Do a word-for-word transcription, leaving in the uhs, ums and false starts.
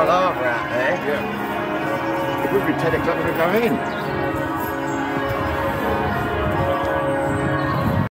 palaver out there. Yeah. It would be ten o'clock to go in.